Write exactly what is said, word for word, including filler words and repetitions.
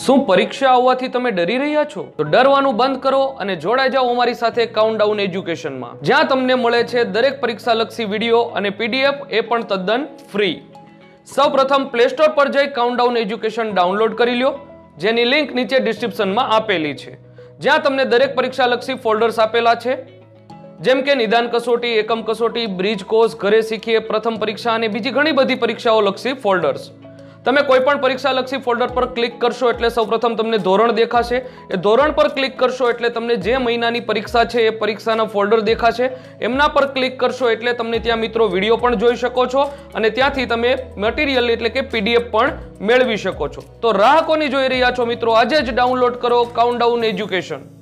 શું પરીક્ષા આવવાથી તમે ડરી રહ્યા છો? તો ડરવાનું બંધ કરો અને જોડાઈ જાઓ અમારી સાથે કાઉન્ટડાઉન એજ્યુકેશનમાં, જ્યાં તમને મળે છે દરેક પરીક્ષાલક્ષી વિડીયો અને પીડીએફ, એ પણ તદ્દન ફ્રી. સૌપ્રથમ પ્લે સ્ટોર પર જઈ કાઉન્ટડાઉન એજ્યુકેશન ડાઉનલોડ કરી લો, જેની લિંક નીચે ડિસ્ક્રિપ્શનમાં આપેલી છે, જ્યાં તમને દરેક પરીક્ષાલક્ષી ફોલ્ડર્સ આપેલા છે, જેમ કે નિદાન કસોટી, એકમ કસોટી, બ્રિજ કોર્સ, ઘરે શીખીએ, પ્રથમ પરીક્ષા અને બીજી ઘણી બધી પરીક્ષાઓ લક્ષી ફોલ્ડર્સ. તમે કોઈ પણ પરીક્ષા લક્ષી ફોલ્ડર પર ક્લિક કરશો એટલે સૌપ્રથમ તમને ધોરણ દેખાશે. એ ધોરણ પર ક્લિક કરશો એટલે તમને જે મહિનાની પરીક્ષા છે એ પરીક્ષાના ફોલ્ડર દેખાશે. એમના પર ક્લિક કરશો એટલે તમને ત્યાં મિત્રો વિડીયો પણ જોઈ શકો છો અને ત્યાંથી તમે મટીરિયલ એટલે કે પીડીએફ પણ મેળવી શકો છો. તો રાહ કોની જોઈ રહ્યા છો મિત્રો? આજે જ ડાઉનલોડ કરો કાઉન્ટડાઉન એજ્યુકેશન.